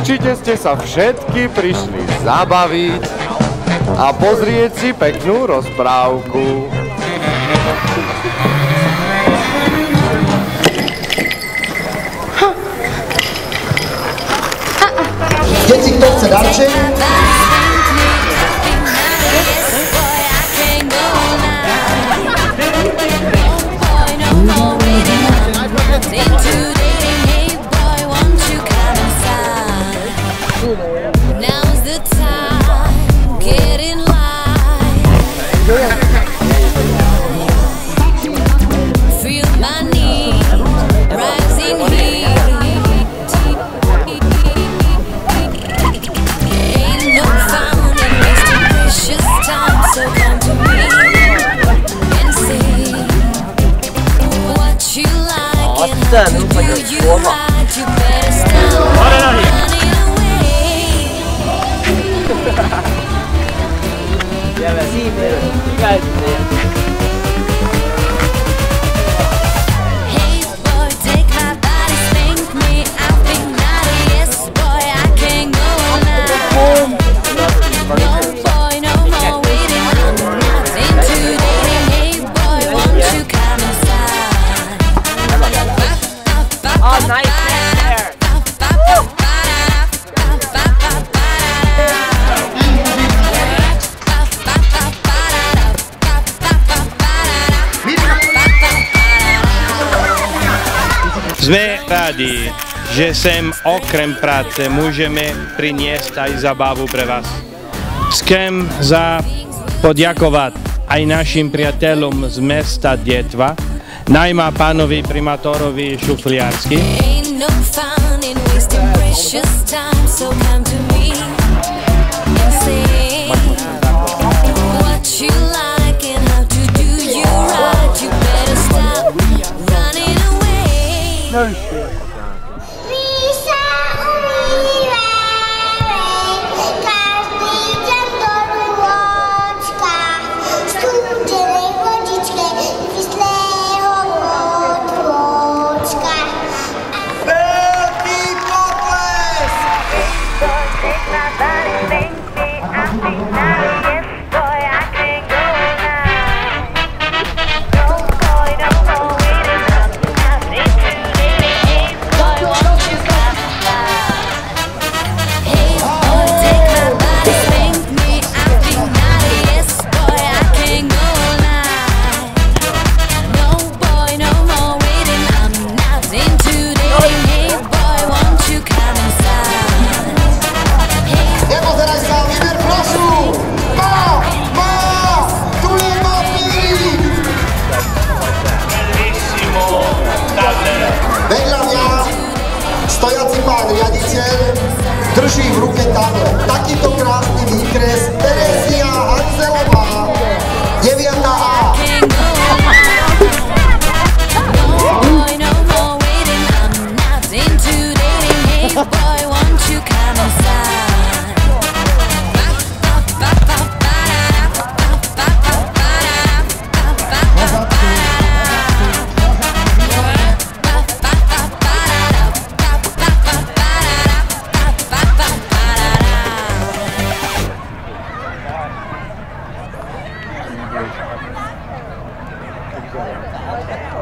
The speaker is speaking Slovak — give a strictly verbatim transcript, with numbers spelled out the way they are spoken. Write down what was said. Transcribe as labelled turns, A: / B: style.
A: Určite ste sa všetky prišli zabaviť a pozrieť si peknú rozprávku.
B: Deti, kto chce darček?
C: That looks like a warm-up. Yeah, man. See you later. You guys, man. Oh, nice there.
D: Sme rádi, že sem okrem práce môžeme priniesť aj zabavu pre vás. Chcem za poďakovať aj našim priateľom z mesta Detva, najmä pánovi primátorovi Šufliarsky.
B: Stojaci pán riaditeľ drží v ruke tablet. Takýto krásny výkres Terezia Hanzelová, deviata A.
C: Thank you.